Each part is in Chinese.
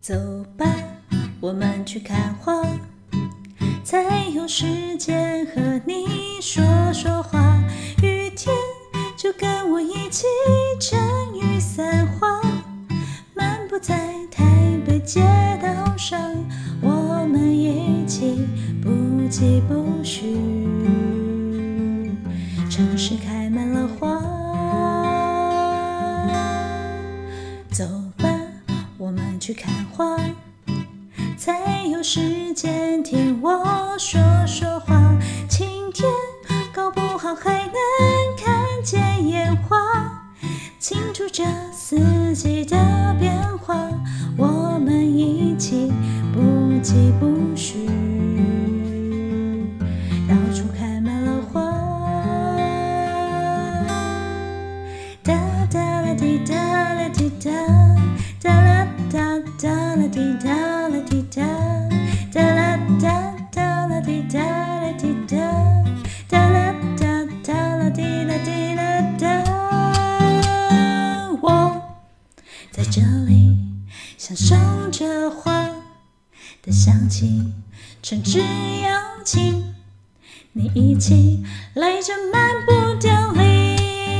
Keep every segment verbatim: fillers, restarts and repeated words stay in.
走吧，我们去看花，才有时间和你说说话。雨天就跟我一起撑雨伞花，漫步在台北街道上，我们一起不疾不徐。城市开满了花，走吧，我们去看花，才有时间听我说说话。晴天搞不好还能看见烟花，庆祝这四季的变化。我们一起不疾不徐，到处开满了花。哒哒啦滴哒啦滴哒，哒啦哒哒啦滴哒啦滴哒，哒啦哒哒啦滴哒啦滴哒，哒啦哒哒啦滴啦滴啦哒。我在这里享受着花的香气，诚挚邀请你一起来这漫步凋零。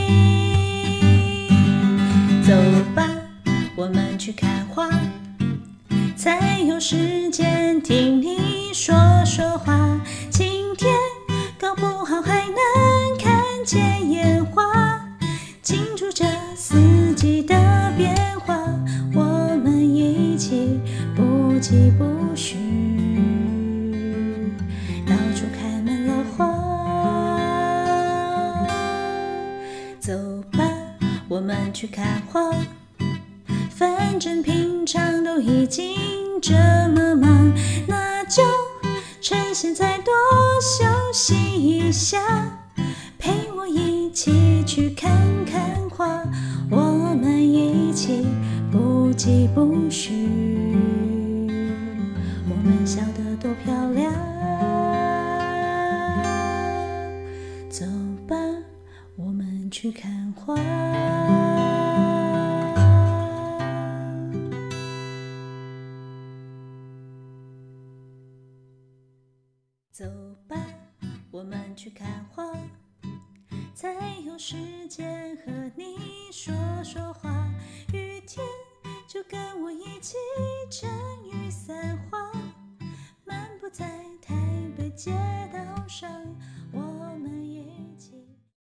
走吧，我们去看花，才有时间听你说说话。晴天搞不好还能看见烟花，庆祝这四季的变化。我们一起不疾不徐，到处开满了花。走吧，我们去看花，反正平常都已经这么忙，那就趁现在多休息一下，陪我一起去看看花。我们一起不疾不徐，我们笑得多漂亮。走吧，我们去看花。走吧，我们去看花，才有时间和你说说话。雨天就跟我一起撑雨伞花，漫步在台北街道上。